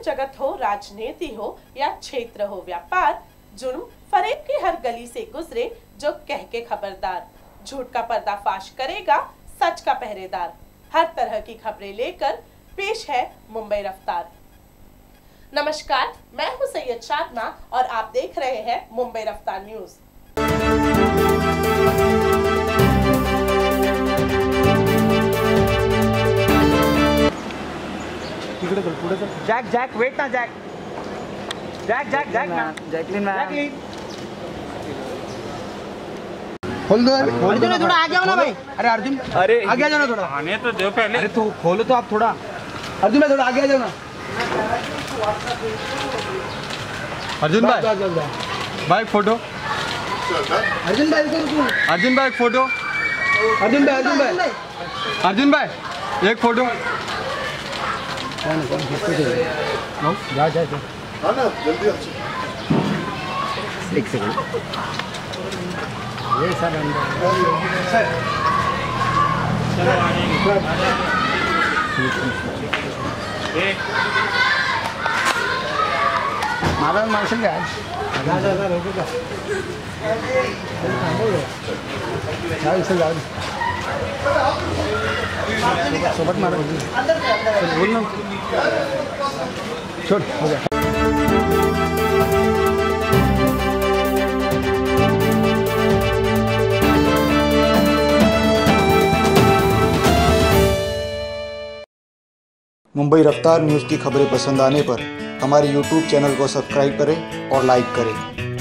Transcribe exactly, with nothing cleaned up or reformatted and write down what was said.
जगत हो, राजनीति हो या क्षेत्र हो व्यापार, जुर्म फरेब की हर गली से गुजरे जो कह के खबरदार। झूठ का पर्दाफाश करेगा सच का पहरेदार। हर तरह की खबरें लेकर पेश है मुंबई रफ्तार। नमस्कार, मैं हूं सैयद शादना और आप देख रहे हैं Mumbai Raftaar news. Jack Jack wait ना जैक जैक जैक जैक ना जैकलिन मैम जैकलिन खोल दो। अर्जुन थोड़ा आगे आओ ना भाई। अरे अर्जुन, अरे आगे आ जाओ ना थोड़ा। आने तो दो पहले। अरे तो खोलो तो आप थोड़ा। अर्जुन भाई थोड़ा आगे आ जाओ ना। अर्जुन भाई भाई फोटो। अर्जुन भाई को अर्जुन भाई एक फोटो। अर्जुन भाई अर्जुन भाई अर्जुन भाई एक फोटो। जा जा जा हाँ ना जल्दी अच्छा। एक सेकंड ये सर सर चलो एक मारा मार्शल का जा जा जा रोको जा जा इसे जा सोबत मारो बोल ना छोड़ हो गया। मुंबई रफ्तार न्यूज़ की खबरें पसंद आने पर हमारे यूट्यूब चैनल को सब्सक्राइब करें और लाइक करें।